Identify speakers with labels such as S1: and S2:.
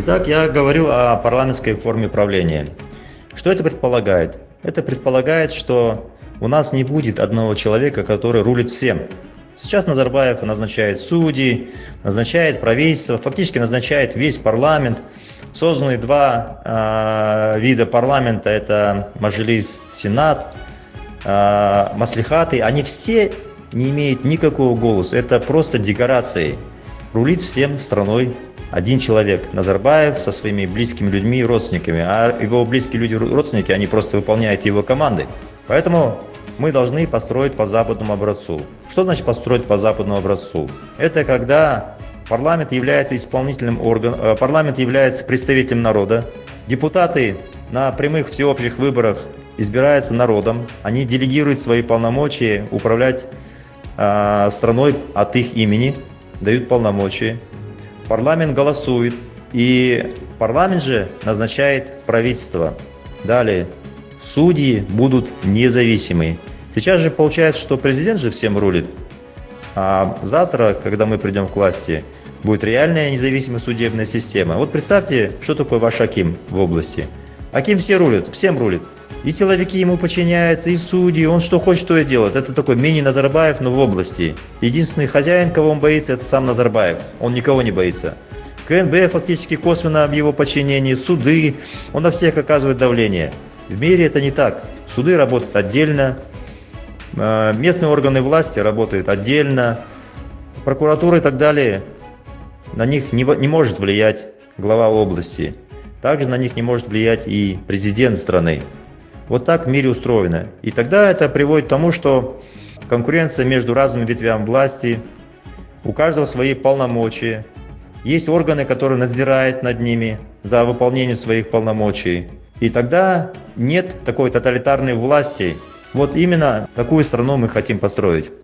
S1: Итак, я говорю о парламентской форме правления. Что это предполагает? Это предполагает, что у нас не будет одного человека, который рулит всем. Сейчас Назарбаев назначает судей, назначает правительство, фактически назначает весь парламент. Созданы два вида парламента, это Маджлис, Сенат, Маслихаты. Они все не имеют никакого голоса, это просто декорации. Рулит всем страной один человек, Назарбаев, со своими близкими людьми и родственниками. А его близкие люди и родственники, они просто выполняют его команды. Поэтому мы должны построить по западному образцу. Что значит построить по западному образцу? Это когда парламент является исполнительным органом, парламент является представителем народа. Депутаты на прямых всеобщих выборах избираются народом. Они делегируют свои полномочия управлять страной от их имени, дают полномочия. Парламент голосует, и парламент же назначает правительство. Далее, судьи будут независимы. Сейчас же получается, что президент же всем рулит, а завтра, когда мы придем к власти, будет реальная независимая судебная система. Вот представьте, что такое ваш аким в области. Аким все рулит, всем рулит. И силовики ему подчиняются, и судьи, он что хочет, то и делает. Это такой мини-Назарбаев, но в области. Единственный хозяин, кого он боится, это сам Назарбаев. Он никого не боится. КНБ фактически косвенно в его подчинении, суды, он на всех оказывает давление. В мире это не так. Суды работают отдельно, местные органы власти работают отдельно, прокуратура и так далее. На них не может влиять глава области. Также на них не может влиять и президент страны. Вот так в мире устроено. И тогда это приводит к тому, что конкуренция между разными ветвями власти, у каждого свои полномочия. Есть органы, которые надзирают над ними за выполнением своих полномочий. И тогда нет такой тоталитарной власти. Вот именно такую страну мы хотим построить.